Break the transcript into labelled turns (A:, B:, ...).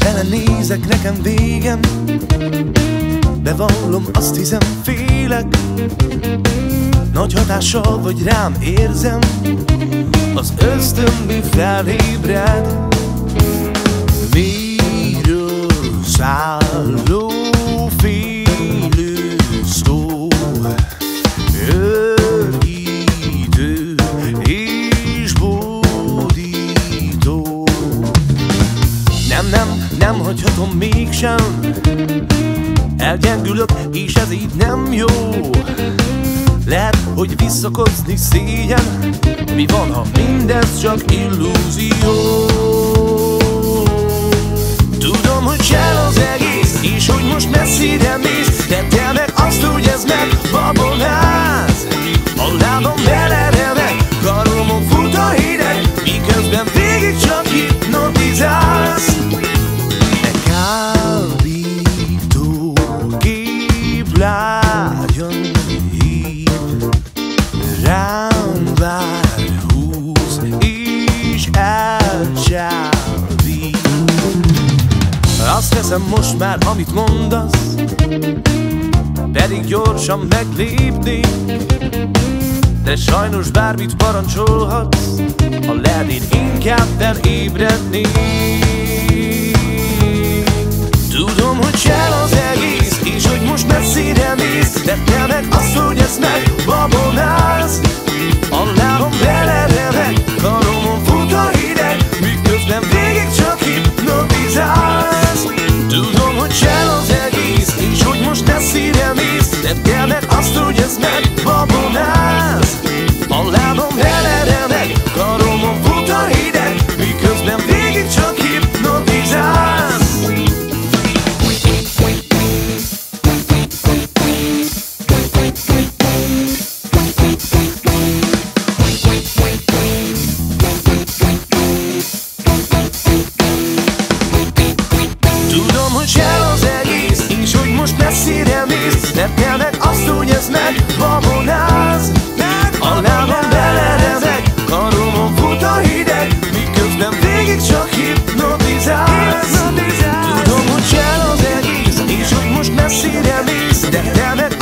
A: belenézek, nekem végem. Bevallom, azt hiszem, félek. Nagy hatással vagy rám, érzem. Az ösztönből felébred. Miről szálló félő szó, örítő és bódító. Nem hagyhatom mégsem. Elgyengülök, és ez így nem jó. Lehet, hogy visszakozni szégyen. Mi van, ha mindez csak illúzió? Tudom, hogy csel az egész, és hogy most messzire mész, de te meg azt, hogy ez megbabonáz. A lábam beleremeg, karomon fut a hideg, miközben végig csak hipnotizálsz. De kábító kép lágyan hív, rám vár, húz és elcsábít. Azt teszem most már, amit mondasz, pedig gyorsan meglépnék. De sajnos bármit parancsolhatsz, ha lehet, én inkább felébrednék. Tudom, hogy csel az egész, és hogy most messzire mész, de te meg azt, hogy ezt megbabonálsz. A lábam beleremeg, karomon fut a hideg, miközben végig csak hipnotizálsz. Tudom, hogy csel az egész, és hogy most messzire mész, de te meg azt, hogy ezt megbabonálsz. A lábam beleremeg, karomon fut a hideg, miközben végig csak hipnotizálsz. Tudom, hogy csel az egész, és hogy most messzire mész, de te meg azt, hogy ez megbabonálsz. A lábam beleremeg, karomon fut a hideg, miközben végig csak hipnotizálsz. Tudom, hogy csel az egész, és hogy most messzire mész, de te meg